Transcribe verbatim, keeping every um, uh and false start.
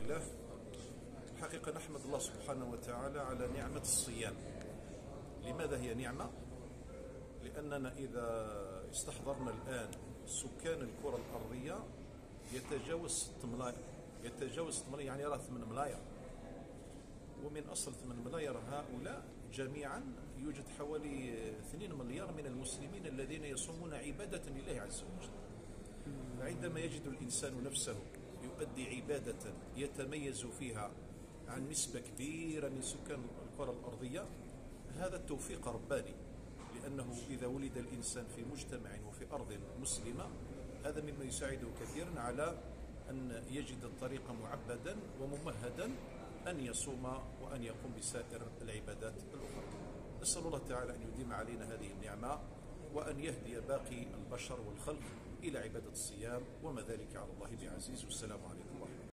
لله. الحقيقة نحمد الله سبحانه وتعالى على نعمة الصيام. لماذا هي نعمة؟ لأننا إذا استحضرنا الآن سكان الكرة الأرضية يتجاوز ستة ملايين، يتجاوز ستة ملايين، يعني راه ثمانية ملايين، ومن أصل ثمانية ملايين هؤلاء جميعا يوجد حوالي اثنين مليار من المسلمين الذين يصومون عبادة لله عز وجل. فعندما يجد الإنسان نفسه يؤدي عبادة يتميز فيها عن نسبة كبيرة من سكان الكرة الأرضية، هذا التوفيق رباني، لأنه إذا ولد الإنسان في مجتمع وفي أرض مسلمة هذا مما يساعده كثيرا على أن يجد الطريق معبدا وممهدا أن يصوم وأن يقوم بسائر العبادات الأخرى. نسأل الله تعالى أن يديم علينا هذه النعمة وأن يهدي باقي البشر والخلق إلى عبادة الصيام، وما ذلك على الله بعزيز. والسلام عليكم.